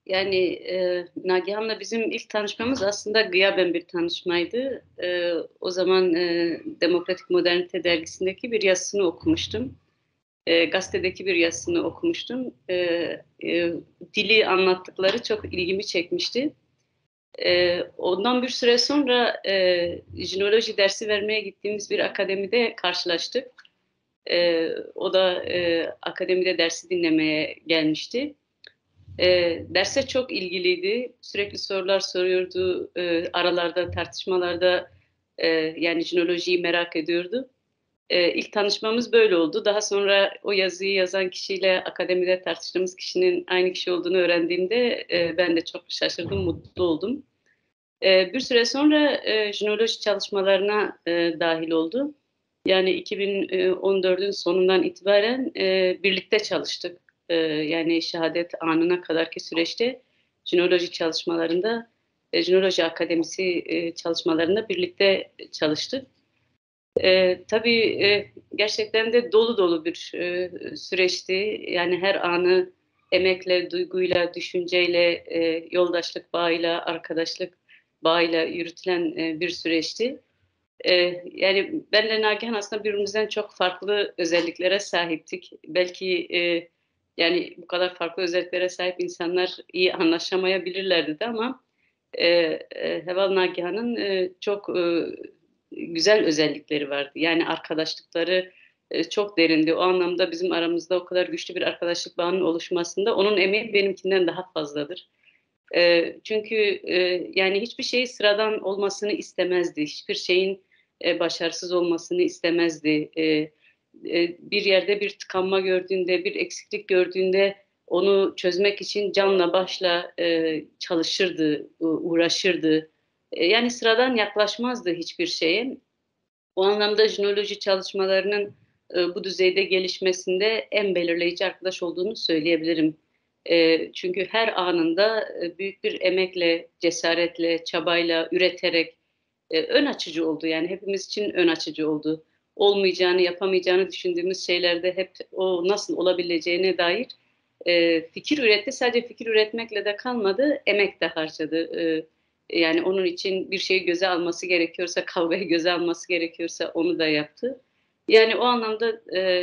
Yani Nagihan'la bizim ilk tanışmamız aslında gıyaben bir tanışmaydı. O zaman Demokratik Modernite dergisindeki bir yazısını okumuştum. Gazetedeki bir yazısını okumuştum. E, Dili anlattıkları çok ilgimi çekmişti. Ondan bir süre sonra jinoloji dersi vermeye gittiğimiz bir akademide karşılaştık. O da akademide dersi dinlemeye gelmişti. Derse çok ilgiliydi. Sürekli sorular soruyordu. Aralarda, tartışmalarda yani jinolojiyi merak ediyordu. İlk tanışmamız böyle oldu. Daha sonra o yazıyı yazan kişiyle akademide tartıştığımız kişinin aynı kişi olduğunu öğrendiğimde ben de çok şaşırdım, mutlu oldum. Bir süre sonra jinoloji çalışmalarına dahil oldu. Yani 2014'ün sonundan itibaren birlikte çalıştık. Yani şehadet anına kadarki süreçte jinoloji çalışmalarında, jinoloji akademisi çalışmalarında birlikte çalıştık. Tabii gerçekten de dolu dolu bir süreçti. Yani her anı emekle, duyguyla, düşünceyle, yoldaşlık bağıyla, arkadaşlık bağıyla yürütülen bir süreçti. Yani benle Nagihan aslında birbirimizden çok farklı özelliklere sahiptik. Belki yani bu kadar farklı özelliklere sahip insanlar iyi anlaşamayabilirlerdi de ama Heval Nagihan'ın çok güzel özellikleri vardı. Yani arkadaşlıkları çok derindi. O anlamda bizim aramızda o kadar güçlü bir arkadaşlık bağının oluşmasında onun emeği benimkinden daha fazladır. Çünkü yani hiçbir şey sıradan olmasını istemezdi. Hiçbir şeyin başarısız olmasını istemezdi. Bir yerde bir tıkanma gördüğünde, bir eksiklik gördüğünde onu çözmek için canla başla çalışırdı, uğraşırdı. Yani sıradan yaklaşmazdı hiçbir şeye. O anlamda jinoloji çalışmalarının bu düzeyde gelişmesinde en belirleyici arkadaş olduğunu söyleyebilirim. Çünkü her anında büyük bir emekle, cesaretle, çabayla, üreterek ön açıcı oldu. Yani hepimiz için ön açıcı oldu. Olmayacağını, yapamayacağını düşündüğümüz şeylerde hep o nasıl olabileceğine dair fikir üretti. Sadece fikir üretmekle de kalmadı, emek de harcadı. Yani onun için bir şeyi göze alması gerekiyorsa, kavgayı göze alması gerekiyorsa onu da yaptı. Yani o anlamda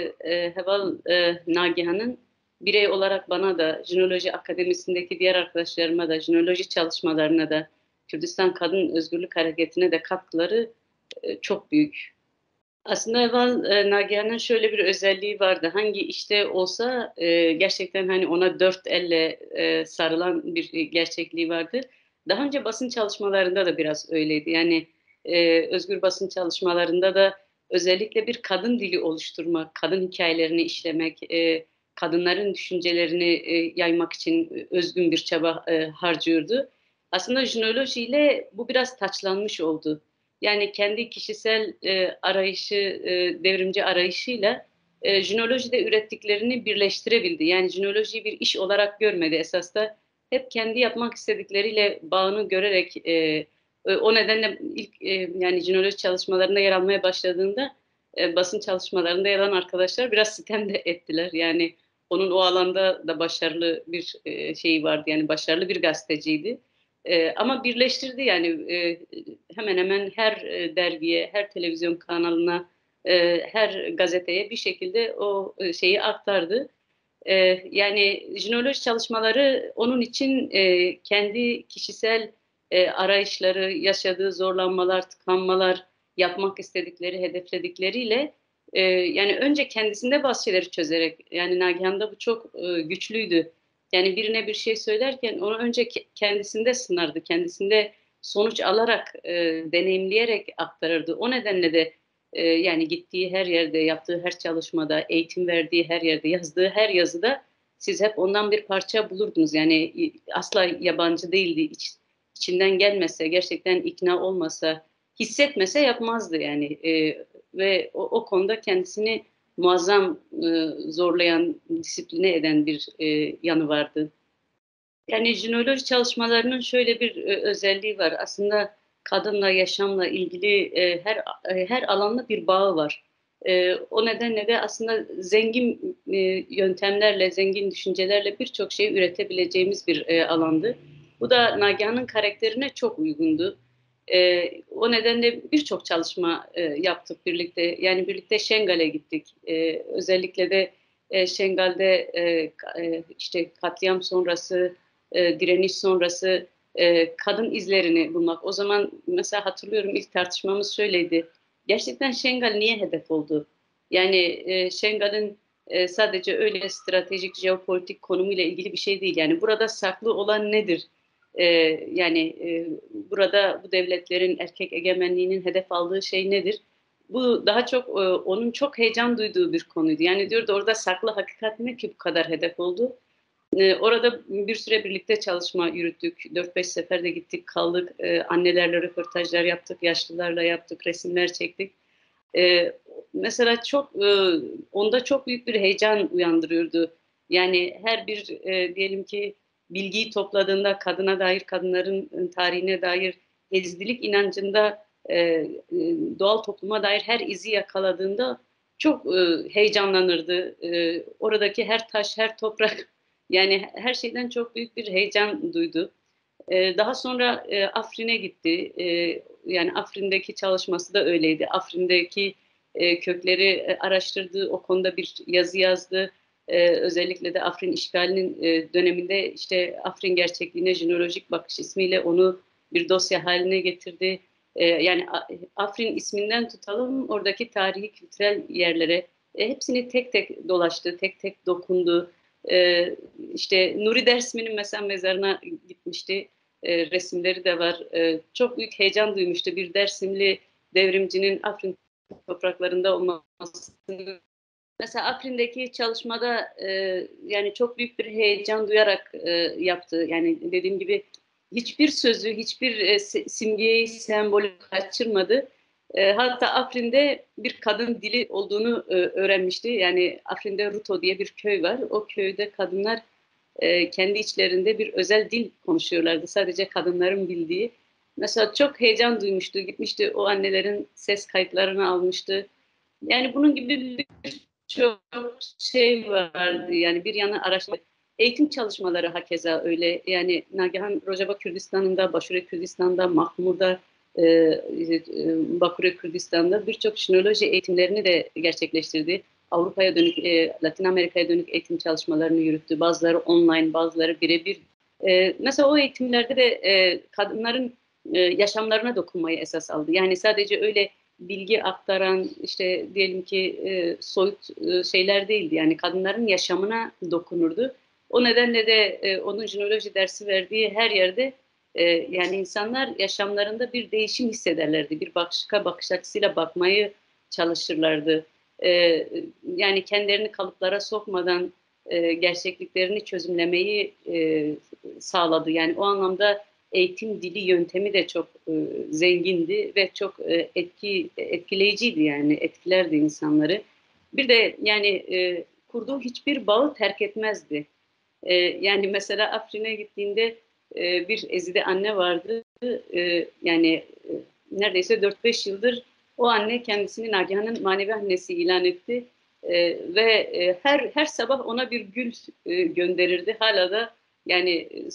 Heval Nagihan'ın birey olarak bana da, Jinoloji Akademisi'ndeki diğer arkadaşlarıma da, jinoloji çalışmalarına da, Kürdistan Kadın Özgürlük Hareketi'ne de katkıları çok büyük. Aslında Eval Nagihan'ın şöyle bir özelliği vardı. Hangi işte olsa gerçekten hani ona dört elle sarılan bir gerçekliği vardı. Daha önce basın çalışmalarında da biraz öyleydi. Yani özgür basın çalışmalarında da özellikle bir kadın dili oluşturmak, kadın hikayelerini işlemek, kadınların düşüncelerini yaymak için özgün bir çaba harcıyordu. Aslında jinolojiyle bu biraz taçlanmış oldu. Yani kendi kişisel arayışı, devrimci arayışıyla jinolojide ürettiklerini birleştirebildi. Yani jinolojiyi bir iş olarak görmedi esas da hep kendi yapmak istedikleriyle bağını görerek o nedenle ilk yani jinoloji çalışmalarında yer almaya başladığında basın çalışmalarında yer alan arkadaşlar biraz sitem de ettiler. Yani onun o alanda da başarılı bir şeyi vardı. Yani başarılı bir gazeteciydi. Ama birleştirdi yani hemen hemen her dergiye, her televizyon kanalına, her gazeteye bir şekilde o şeyi aktardı. E, Yani jinoloji çalışmaları onun için kendi kişisel arayışları, yaşadığı zorlanmalar, tıkanmalar, yapmak istedikleri, hedefledikleriyle yani önce kendisinde bazı şeyleri çözerek, yani Nagihan'da bu çok güçlüydü. Yani birine bir şey söylerken onu önce kendisinde sınardı, kendisinde sonuç alarak, deneyimleyerek aktarırdı. O nedenle de yani gittiği her yerde, yaptığı her çalışmada, eğitim verdiği her yerde, yazdığı her yazıda siz hep ondan bir parça bulurdunuz. Yani asla yabancı değildi. İçinden gelmese, gerçekten ikna olmasa, hissetmese yapmazdı yani. Ve o konuda kendisini muazzam zorlayan, disipline eden bir yanı vardı. Yani jinoloji çalışmalarının şöyle bir özelliği var. Aslında kadınla, yaşamla ilgili her alanla bir bağı var. O nedenle de aslında zengin yöntemlerle, zengin düşüncelerle birçok şey üretebileceğimiz bir alandı. Bu da Nagihan'ın karakterine çok uygundu. O nedenle birçok çalışma yaptık birlikte. Yani birlikte Şengal'e gittik. Özellikle de Şengal'de işte katliam sonrası, direniş sonrası kadın izlerini bulmak. O zaman mesela hatırlıyorum ilk tartışmamız şöyleydi. Gerçekten Şengal niye hedef oldu? Yani Şengal'in sadece öyle stratejik, jeopolitik konumuyla ilgili bir şey değil. Yani burada saklı olan nedir? E, yani burada bu devletlerin erkek egemenliğinin hedef aldığı şey nedir? Bu daha çok onun çok heyecan duyduğu bir konuydu. Yani diyordu orada saklı hakikat ne ki bu kadar hedef oldu? Orada bir süre birlikte çalışma yürüttük. 4-5 sefer de gittik, kaldık. Annelerle röportajlar yaptık, yaşlılarla yaptık, resimler çektik. Mesela onda çok büyük bir heyecan uyandırıyordu. Yani her bir diyelim ki bilgiyi topladığında kadına dair, kadınların tarihine dair ezdilik inancında doğal topluma dair her izi yakaladığında çok heyecanlanırdı. Oradaki her taş, her toprak yani her şeyden çok büyük bir heyecan duydu. Daha sonra Afrin'e gitti. Yani Afrin'deki çalışması da öyleydi. Afrin'deki kökleri araştırdı, o konuda bir yazı yazdı. Özellikle de Afrin işgalinin döneminde işte Afrin gerçekliğine jenolojik bakış ismiyle onu bir dosya haline getirdi. Yani Afrin isminden tutalım oradaki tarihi kültürel yerlere hepsini tek tek dolaştı, tek tek dokundu. İşte Nuri Dersmi'nin mesela mezarına gitmişti. Resimleri de var. Çok büyük heyecan duymuştu bir Dersimli devrimcinin Afrin topraklarında olmasını. Mesela Afrin'deki çalışmada yani çok büyük bir heyecan duyarak yaptı. Yani dediğim gibi hiçbir sözü, hiçbir simgeyi, sembolü kaçırmadı. Hatta Afrin'de bir kadın dili olduğunu öğrenmişti. Yani Afrin'de Ruto diye bir köy var. O köyde kadınlar kendi içlerinde bir özel dil konuşuyorlardı. Sadece kadınların bildiği. Mesela çok heyecan duymuştu. Gitmişti o annelerin ses kayıtlarını almıştı. Yani bunun gibi birçok şey vardı. Yani bir yana araştırma. Eğitim çalışmaları hakeza öyle. Yani Nagihan Rojava Kürdistan'ında, Başure Kürdistan'da, Mahmur'da, Bakure Kürdistan'da birçok sinoloji eğitimlerini de gerçekleştirdi. Avrupa'ya dönük, Latin Amerika'ya dönük eğitim çalışmalarını yürüttü. Bazıları online, bazıları birebir. Mesela o eğitimlerde de kadınların yaşamlarına dokunmayı esas aldı. Yani sadece öyle bilgi aktaran işte diyelim ki soyut şeyler değildi. Yani kadınların yaşamına dokunurdu. O nedenle de onun jinoloji dersi verdiği her yerde yani insanlar yaşamlarında bir değişim hissederlerdi. Bir başka bakış açısıyla bakmayı çalışırlardı. E, Yani kendilerini kalıplara sokmadan gerçekliklerini çözümlemeyi sağladı. Yani o anlamda eğitim dili yöntemi de çok zengindi ve çok etkileyiciydi yani etkilerdi insanları. Bir de yani kurduğu hiçbir bağı terk etmezdi. Yani mesela Afrin'e gittiğinde bir Ezide anne vardı. Yani neredeyse 4-5 yıldır o anne kendisini Nagihan'ın manevi annesi ilan etti. Ve her sabah ona bir gül gönderirdi. Hala da yani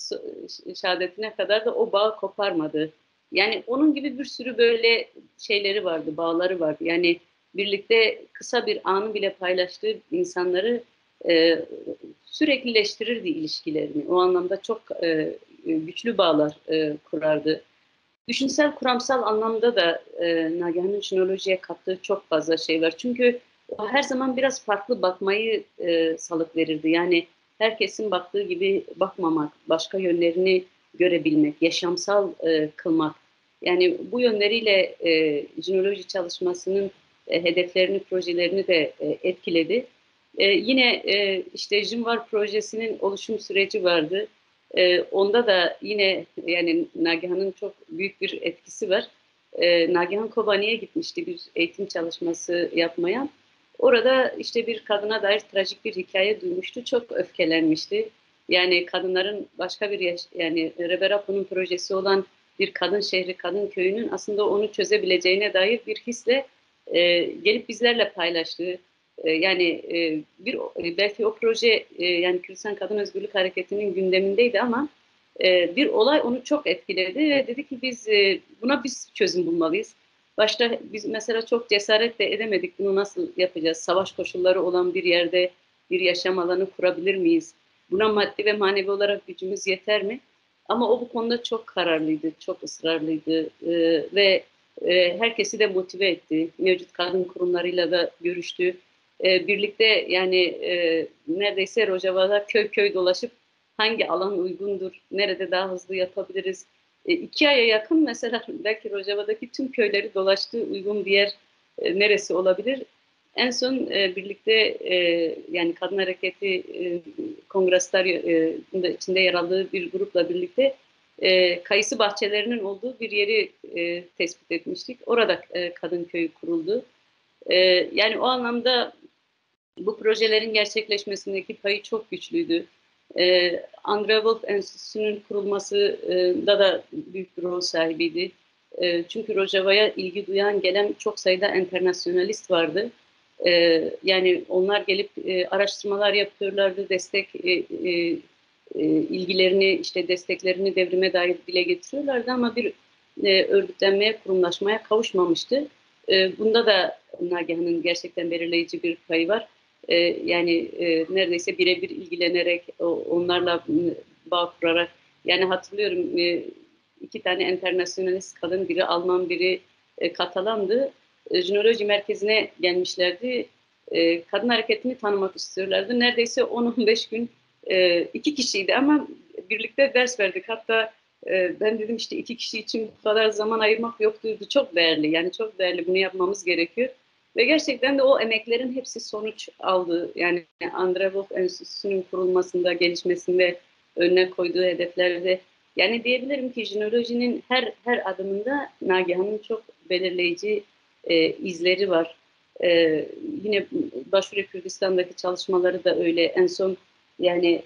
şehadetine kadar da o bağı koparmadı. Yani onun gibi bir sürü böyle şeyleri vardı, bağları vardı. Yani birlikte kısa bir anı bile paylaştığı insanları e, süreklileştirirdi ilişkilerini. O anlamda çok güçlü bağlar kurardı. Düşünsel, kuramsal anlamda da Nagihan'ın sinolojiye kattığı çok fazla şey var. Çünkü o her zaman biraz farklı bakmayı salık verirdi. Yani herkesin baktığı gibi bakmamak, başka yönlerini görebilmek, yaşamsal kılmak. Yani bu yönleriyle sinoloji çalışmasının hedeflerini, projelerini de etkiledi. Yine işte Jimvar projesinin oluşum süreci vardı. Onda da yine yani Nagihan'ın çok büyük bir etkisi var. Nagihan Kobani'ye gitmişti bir eğitim çalışması yapmaya. Orada işte bir kadına dair trajik bir hikaye duymuştu. Çok öfkelenmişti. Yani kadınların başka bir yani Reberapo'nun projesi olan bir kadın şehri, kadın köyünün aslında onu çözebileceğine dair bir hisle gelip bizlerle paylaştı. Yani belki o proje yani Kürdistan Kadın Özgürlük Hareketi'nin gündemindeydi ama bir olay onu çok etkiledi ve dedi ki buna biz çözüm bulmalıyız. Başta biz mesela çok cesaret de edemedik, bunu nasıl yapacağız? Savaş koşulları olan bir yerde bir yaşam alanı kurabilir miyiz? Buna maddi ve manevi olarak gücümüz yeter mi? Ama o bu konuda çok kararlıydı, çok ısrarlıydı ve herkesi de motive etti. Mevcut kadın kurumlarıyla da görüştü. Birlikte yani neredeyse Rojava'da köy köy dolaşıp hangi alan uygundur, nerede daha hızlı yapabiliriz. 2 aya yakın mesela belki Rojava'daki tüm köyleri dolaştığı uygun bir yer neresi olabilir? En son birlikte yani Kadın Hareketi Kongresler içinde yer aldığı bir grupla birlikte kayısı bahçelerinin olduğu bir yeri tespit etmiştik. Orada kadın köyü kuruldu. Yani o anlamda bu projelerin gerçekleşmesindeki payı çok güçlüydü. Andrea Wolf Enstitüsü'nün kurulmasında da büyük bir rol sahibiydi. Çünkü Rojava'ya ilgi duyan gelen çok sayıda enternasyonalist vardı. Yani onlar gelip araştırmalar yapıyorlardı, ilgilerini, işte desteklerini devrime dair dile getiriyorlardı ama bir örgütlenmeye, kurumlaşmaya kavuşmamıştı. Bunda da Nagihan'ın gerçekten belirleyici bir payı var. Yani neredeyse birebir ilgilenerek, onlarla bağ kurarak, yani hatırlıyorum 2 tane enternasyonalist kadın, biri Alman, biri Katalandı. Jinoloji merkezine gelmişlerdi. Kadın hareketini tanımak istiyorlardı. Neredeyse 10-15 gün 2 kişiydi ama birlikte ders verdik. Hatta ben dedim işte 2 kişi için bu kadar zaman ayırmak yoktu. Çok değerli, yani çok değerli, bunu yapmamız gerekiyor. Ve gerçekten de o emeklerin hepsi sonuç aldı. Yani Andrea Wolf Enstitüsü'nün kurulmasında, gelişmesinde, önüne koyduğu hedeflerde. Yani diyebilirim ki jinolojinin her adımında Nagihan'ın çok belirleyici izleri var. Yine Başvuru Kürdistan'daki çalışmaları da öyle. En son yani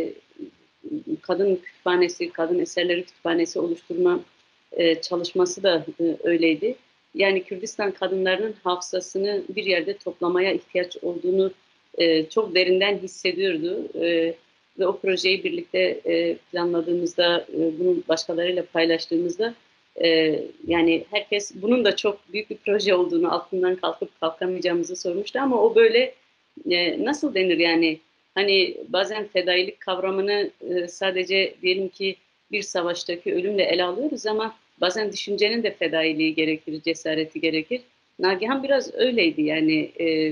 kadın kütüphanesi, kadın eserleri kütüphanesi oluşturma çalışması da öyleydi. Yani Kürdistan kadınlarının hafızasını bir yerde toplamaya ihtiyaç olduğunu çok derinden hissediyordu. Ve o projeyi birlikte planladığımızda, bunu başkalarıyla paylaştığımızda yani herkes bunun da çok büyük bir proje olduğunu, altından kalkıp kalkamayacağımızı sormuştu ama o böyle nasıl denir yani, hani bazen fedailik kavramını sadece diyelim ki bir savaştaki ölümle ele alıyoruz ama bazen düşüncenin de fedailiği gerekir, cesareti gerekir. Nagihan biraz öyleydi yani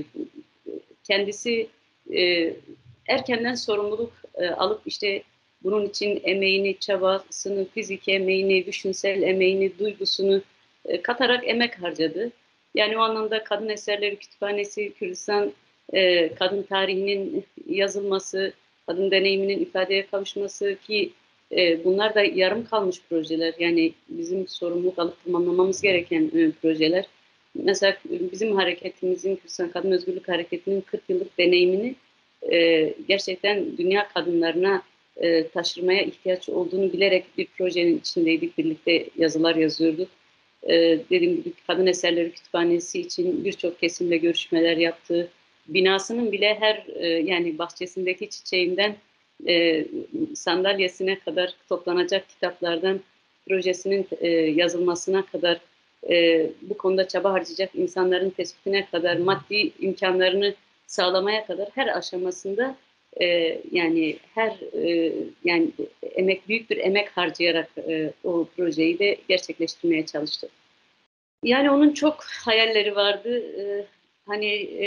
kendisi e, erkenden sorumluluk alıp işte bunun için emeğini, çabasını, fiziki emeğini, düşünsel emeğini, duygusunu katarak emek harcadı. Yani o anlamda Kadın Eserleri Kütüphanesi, Kürdistan kadın tarihinin yazılması, kadın deneyiminin ifadeye kavuşması ki bunlar da yarım kalmış projeler. Yani bizim sorumluluk alıp tamamlamamız gereken projeler. Mesela bizim hareketimizin, Kürdistan Kadın Özgürlük Hareketi'nin 40 yıllık deneyimini gerçekten dünya kadınlarına taşırmaya ihtiyaç olduğunu bilerek bir projenin içindeydik. Birlikte yazılar yazıyorduk. Dediğim gibi Kadın Eserleri Kütüphanesi için birçok kesimle görüşmeler yaptı. Binasının bile yani bahçesindeki çiçeğinden e, sandalyesine kadar, toplanacak kitaplardan projesinin yazılmasına kadar, bu konuda çaba harcayacak insanların tespitine kadar, maddi imkanlarını sağlamaya kadar her aşamasında yani yani büyük bir emek harcayarak o projeyi de gerçekleştirmeye çalıştı. Yani onun çok hayalleri vardı. Hani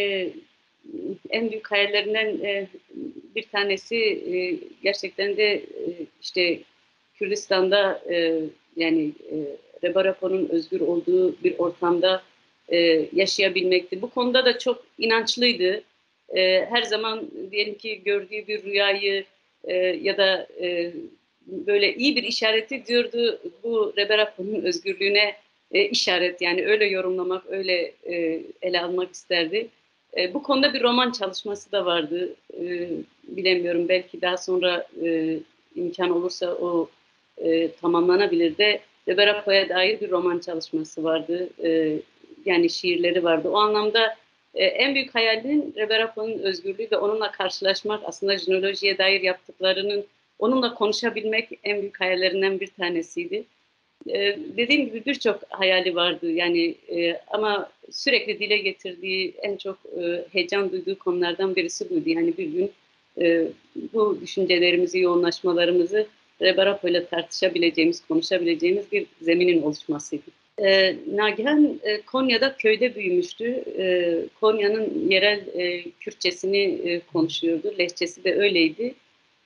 en büyük hayallerinden bir tanesi gerçekten de işte Kürdistan'da yani Rebarapo'nun özgür olduğu bir ortamda yaşayabilmekti. Bu konuda da çok inançlıydı. Her zaman diyelim ki gördüğü bir rüyayı ya da böyle iyi bir işareti diyordu, bu Rebarapo'nun özgürlüğüne işaret, yani öyle yorumlamak, öyle ele almak isterdi. Bu konuda bir roman çalışması da vardı. Bilemiyorum, belki daha sonra imkan olursa o tamamlanabilir de. Reberapo'ya dair bir roman çalışması vardı. yani şiirleri vardı. O anlamda en büyük hayalinin Reberapo'nun özgürlüğü ve onunla karşılaşmak, aslında jinolojiye dair yaptıklarının, onunla konuşabilmek en büyük hayallerinden bir tanesiydi. Dediğim gibi birçok hayali vardı yani, ama sürekli dile getirdiği, en çok heyecan duyduğu konulardan birisi buydu. Yani bir gün e, bu düşüncelerimizi, yoğunlaşmalarımızı Rebarapo ile tartışabileceğimiz, konuşabileceğimiz bir zeminin oluşmasıydı. Nagihan Konya'da köyde büyümüştü. Konya'nın yerel Kürtçesini konuşuyordu. Lehçesi de öyleydi.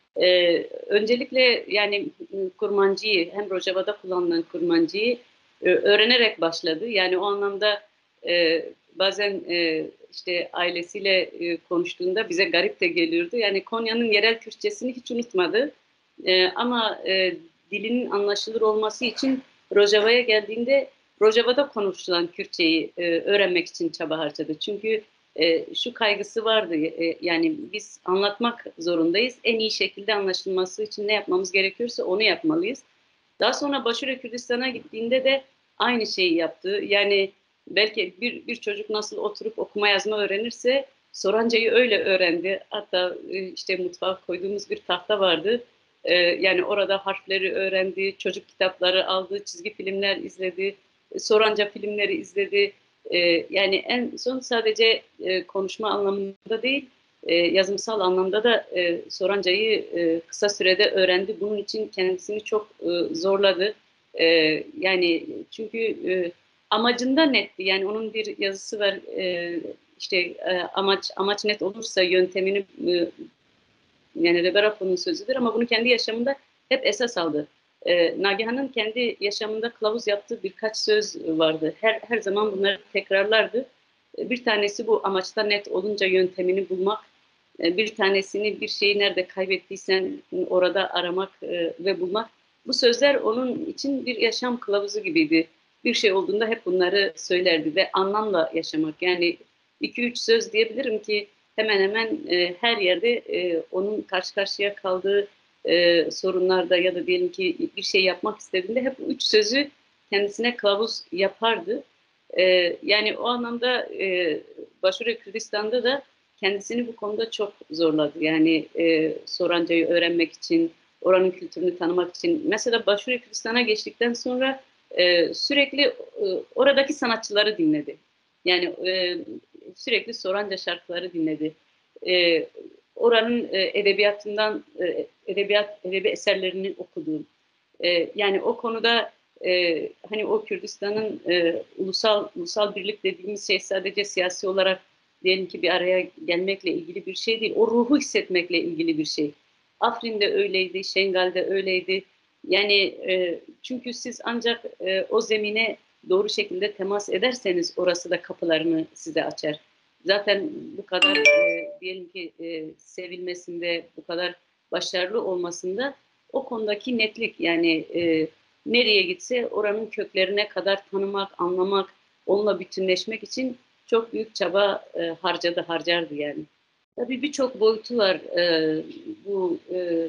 Öncelikle yani kurmancıyı, hem Rojava'da kullanılan kurmancıyı öğrenerek başladı. Yani o anlamda bazen işte ailesiyle konuştuğunda bize garip de geliyordu. Yani Konya'nın yerel Kürtçesini hiç unutmadı. Ama dilinin anlaşılır olması için Rojava'ya geldiğinde Rojava'da konuşulan Kürtçeyi öğrenmek için çaba harcadı. Çünkü şu kaygısı vardı, yani biz anlatmak zorundayız. En iyi şekilde anlaşılması için ne yapmamız gerekiyorsa onu yapmalıyız. Daha sonra Başure Kürdistan'a gittiğinde de aynı şeyi yaptı. Yani belki bir çocuk nasıl oturup okuma yazma öğrenirse Soranca'yı öyle öğrendi. Hatta işte mutfağa koyduğumuz bir tahta vardı. Yani orada harfleri öğrendi, çocuk kitapları aldı, çizgi filmler izledi, Soranca filmleri izledi. Yani en son sadece konuşma anlamında değil, yazımsal anlamda da Soranca'yı kısa sürede öğrendi. Bunun için kendisini çok zorladı. Yani çünkü amacında netti. Yani onun bir yazısı var. İşte amaç net olursa yöntemini, yani Reberapo'nun sözüdür, ama bunu kendi yaşamında hep esas aldı. Nagihan'ın kendi yaşamında kılavuz yaptığı birkaç söz vardı. Her zaman bunları tekrarlardı. Bir tanesi bu: amaçta net olunca yöntemini bulmak. Bir tanesini, bir şeyi nerede kaybettiysen orada aramak ve bulmak. Bu sözler onun için bir yaşam kılavuzu gibiydi. Bir şey olduğunda hep bunları söylerdi ve anlamla yaşamak. Yani iki üç söz diyebilirim ki hemen hemen her yerde onun karşı karşıya kaldığı sorunlarda ya da diyelim ki bir şey yapmak istediğinde hep bu üç sözü kendisine kılavuz yapardı. Yani o anlamda Başure Kürdistan'da da kendisini bu konuda çok zorladı. Yani Soranca'yı öğrenmek için, oranın kültürünü tanımak için. Mesela Başure Kürdistan'a geçtikten sonra sürekli oradaki sanatçıları dinledi. Yani sürekli Soranca şarkıları dinledi. E, Oranın edebiyatından, edebi eserlerini okudu. Yani o konuda hani o Kürdistan'ın ulusal birlik dediğimiz şey sadece siyasi olarak diyelim ki bir araya gelmekle ilgili bir şey değil. O ruhu hissetmekle ilgili bir şey. Afrin'de öyleydi, Şengal'de öyleydi. Yani çünkü siz ancak o zemine doğru şekilde temas ederseniz orası da kapılarını size açar. Zaten bu kadar diyelim ki sevilmesinde, bu kadar başarılı olmasında o konudaki netlik, yani nereye gitse oranın köklerine kadar tanımak, anlamak, onunla bütünleşmek için çok büyük çaba harcardı yani. Tabii birçok boyutu var bu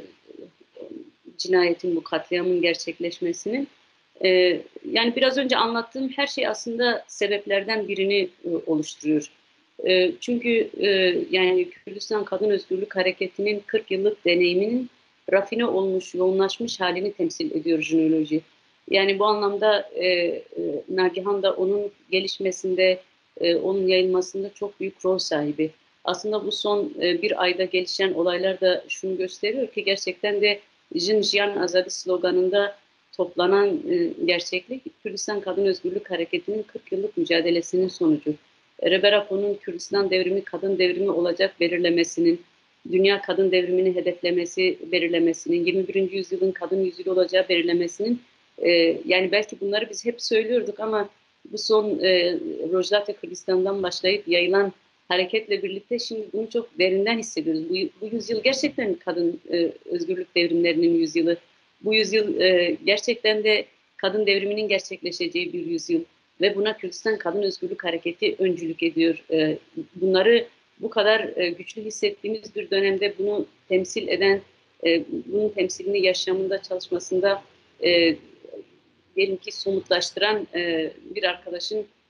cinayetin, bu katliamın gerçekleşmesinin. Yani biraz önce anlattığım her şey aslında sebeplerden birini oluşturuyor. Çünkü yani Kürdistan Kadın Özgürlük Hareketi'nin 40 yıllık deneyiminin rafine olmuş, yoğunlaşmış halini temsil ediyor jinoloji. Yani bu anlamda Nagihan da onun gelişmesinde, onun yayılmasında çok büyük rol sahibi. Aslında bu son bir ayda gelişen olaylar da şunu gösteriyor ki gerçekten de Jin Jiyan Azadi sloganında toplanan gerçeklik Kürdistan Kadın Özgürlük Hareketi'nin 40 yıllık mücadelesinin sonucu. Reberapo'nun Kürdistan devrimi kadın devrimi olacak belirlemesinin, dünya kadın devrimini hedeflemesi belirlemesinin, 21. yüzyılın kadın yüzyılı olacağı belirlemesinin, yani belki bunları biz hep söylüyorduk ama bu son Rojava Kürdistan'dan başlayıp yayılan hareketle birlikte şimdi bunu çok derinden hissediyoruz. Bu yüzyıl gerçekten kadın özgürlük devrimlerinin yüzyılı. Bu yüzyıl gerçekten de kadın devriminin gerçekleşeceği bir yüzyıl ve buna Kürdistan Kadın Özgürlük Hareketi öncülük ediyor. Bunları bu kadar güçlü hissettiğimiz bir dönemde bunu temsil eden, bunun temsilini yaşamında, çalışmasında diyelim ki somutlaştıran bir arkadaşın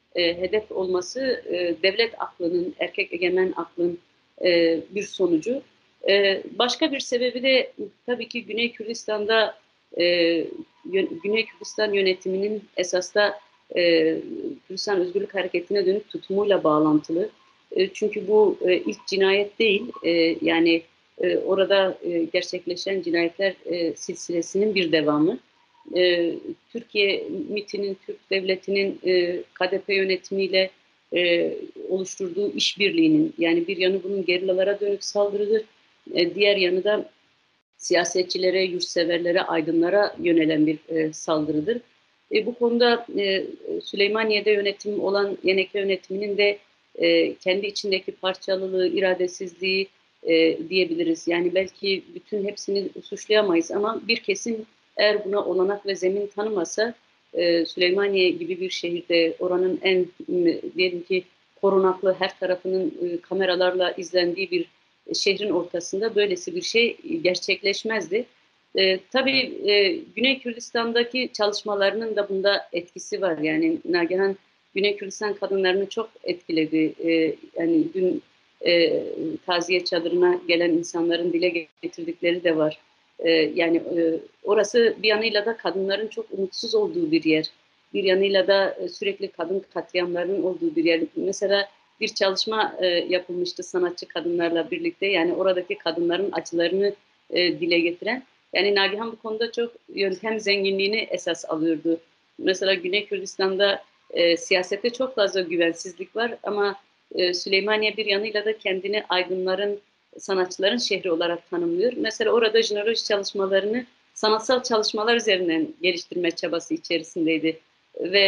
hedef olması devlet aklının, erkek egemen aklın bir sonucu. Başka bir sebebi de tabii ki Güney Kürdistan'da Güney Kürdistan yönetiminin esas da Kürdistan Özgürlük Hareketi'ne dönük tutumuyla bağlantılı. Çünkü bu ilk cinayet değil. Yani orada gerçekleşen cinayetler silsilesinin bir devamı. Türkiye MİT'inin, Türk Devleti'nin KDP yönetimiyle oluşturduğu işbirliğinin, yani bir yanı bunun gerillalara dönük saldırıdır, diğer yanı da siyasetçilere, yurtseverlere, aydınlara yönelen bir saldırıdır. Bu konuda Süleymaniye'de yönetim olan Yeneke yönetiminin de kendi içindeki parçalılığı, iradesizliği diyebiliriz. Yani belki bütün hepsini suçlayamayız ama bir kesim eğer buna olanak ve zemin tanımasa Süleymaniye gibi bir şehirde oranın en diyelim ki korunaklı her tarafının kameralarla izlendiği bir şehrin ortasında böylesi bir şey gerçekleşmezdi. Tabii Güney Kürdistan'daki çalışmalarının da bunda etkisi var. Yani Nagihan Güney Kürdistan kadınlarını çok etkiledi. Yani dün taziye çadırına gelen insanların dile getirdikleri de var. Yani orası bir yanıyla da kadınların çok umutsuz olduğu bir yer. Bir yanıyla da sürekli kadın katliamlarının olduğu bir yer. Mesela bir çalışma yapılmıştı sanatçı kadınlarla birlikte. Yani oradaki kadınların acılarını dile getiren. Yani Nagihan bu konuda çok yöntem zenginliğini esas alıyordu. Mesela Güney Kürdistan'da siyasette çok fazla güvensizlik var ama Süleymaniye bir yanıyla da kendini aydınların, sanatçıların şehri olarak tanımlıyor. Mesela orada jinoloji çalışmalarını sanatsal çalışmalar üzerinden geliştirme çabası içerisindeydi. Ve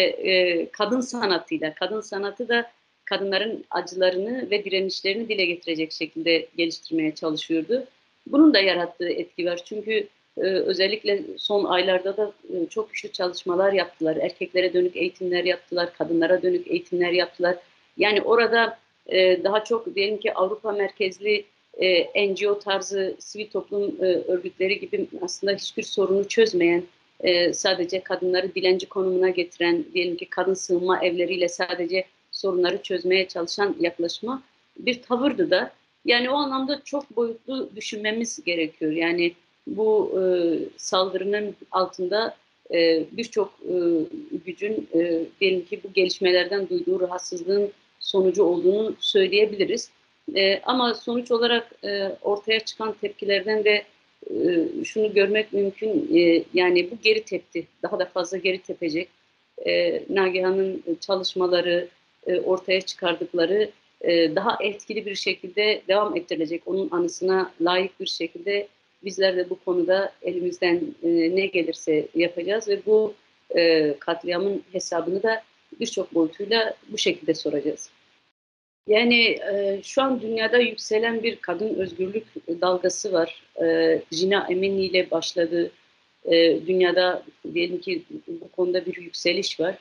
kadın sanatı da kadınların acılarını ve direnişlerini dile getirecek şekilde geliştirmeye çalışıyordu. Bunun da yarattığı etki var. Çünkü özellikle son aylarda da çok güçlü çalışmalar yaptılar. Erkeklere dönük eğitimler yaptılar, kadınlara dönük eğitimler yaptılar. Yani orada daha çok diyelim ki Avrupa merkezli NGO tarzı sivil toplum örgütleri gibi aslında hiçbir sorunu çözmeyen, sadece kadınları dilenci konumuna getiren, diyelim ki kadın sığınma evleriyle sadece sorunları çözmeye çalışan yaklaşma bir tavırdı da. Yani o anlamda çok boyutlu düşünmemiz gerekiyor. Yani bu saldırının altında birçok gücün diyelim ki bu gelişmelerden duyduğu rahatsızlığın sonucu olduğunu söyleyebiliriz. Ama sonuç olarak ortaya çıkan tepkilerden de şunu görmek mümkün. Yani bu geri tepti. Daha da fazla geri tepecek. Nagihan'ın çalışmaları, ortaya çıkardıkları daha etkili bir şekilde devam ettirilecek. Onun anısına layık bir şekilde bizler de bu konuda elimizden ne gelirse yapacağız ve bu katliamın hesabını da birçok boyutuyla bu şekilde soracağız. Yani şu an dünyada yükselen bir kadın özgürlük dalgası var. Jina Emini ile başladı. Dünyada diyelim ki bu konuda bir yükseliş var.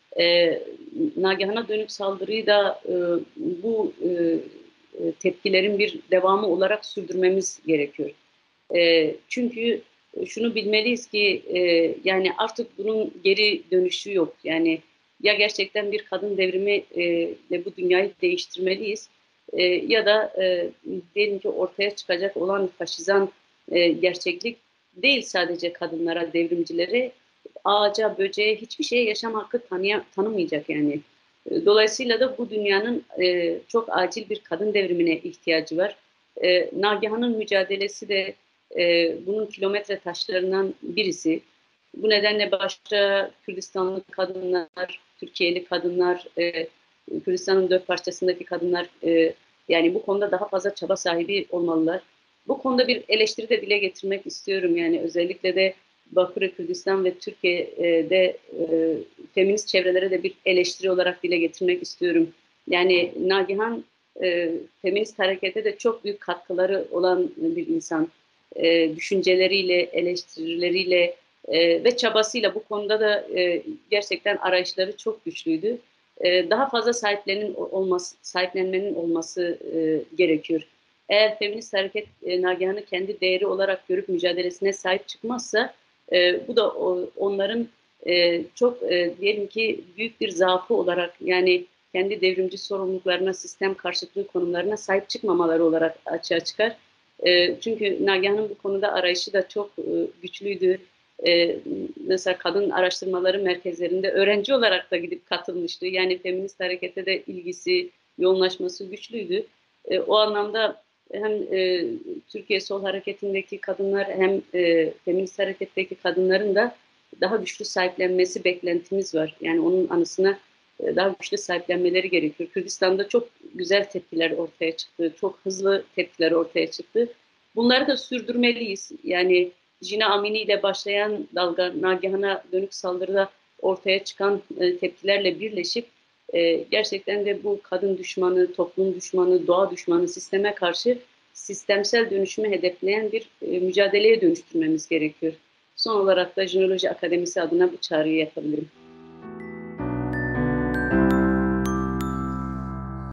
Nagihan'a dönük saldırıyı da bu tepkilerin bir devamı olarak sürdürmemiz gerekiyor. Çünkü şunu bilmeliyiz ki yani artık bunun geri dönüşü yok. Yani ya gerçekten bir kadın devrimi ve bu dünyayı değiştirmeliyiz ya da diyelim ki ortaya çıkacak olan faşizan gerçeklik değil sadece kadınlara, devrimcilere, ağaca, böceğe, hiçbir şeye yaşam hakkı tanımayacak yani. Dolayısıyla da bu dünyanın çok acil bir kadın devrimine ihtiyacı var. Nagihan'ın mücadelesi de bunun kilometre taşlarından birisi. Bu nedenle başta Kürdistanlı kadınlar, Türkiye'li kadınlar, Kürdistan'ın dört parçasındaki kadınlar yani bu konuda daha fazla çaba sahibi olmalılar. Bu konuda bir eleştiri de dile getirmek istiyorum. Yani özellikle de Bakü'de, Kürdistan ve Türkiye'de feminist çevrelere de bir eleştiri olarak dile getirmek istiyorum. Yani Nagihan feminist harekete de çok büyük katkıları olan bir insan. Düşünceleriyle, eleştirileriyle ve çabasıyla bu konuda da gerçekten arayışları çok güçlüydü. Daha fazla sahiplenmenin olması gerekiyor. Eğer feminist hareket Nagihan'ı kendi değeri olarak görüp mücadelesine sahip çıkmazsa bu da onların çok diyelim ki büyük bir zaafı olarak, yani kendi devrimci sorumluluklarına, sistem karşıtlığı konumlarına sahip çıkmamaları olarak açığa çıkar. Çünkü Nagihan'ın bu konuda arayışı da çok güçlüydü. Mesela kadın araştırmaları merkezlerinde öğrenci olarak da gidip katılmıştı. Yani feminist harekete de ilgisi, yoğunlaşması güçlüydü. O anlamda hem Türkiye Sol Hareketi'ndeki kadınlar hem feminist hareketteki kadınların da daha güçlü sahiplenmesi beklentimiz var. Yani onun anısına daha güçlü sahiplenmeleri gerekiyor. Kürdistan'da çok güzel tepkiler ortaya çıktı. Çok hızlı tepkiler ortaya çıktı. Bunları da sürdürmeliyiz. Yani Jina Amini ile başlayan dalga, Nagihan'a dönük saldırıda ortaya çıkan tepkilerle birleşip gerçekten de bu kadın düşmanı, toplum düşmanı, doğa düşmanı sisteme karşı sistemsel dönüşümü hedefleyen bir mücadeleye dönüştürmemiz gerekiyor. Son olarak da Jinoloji Akademisi adına bu çağrıyı yapabilirim.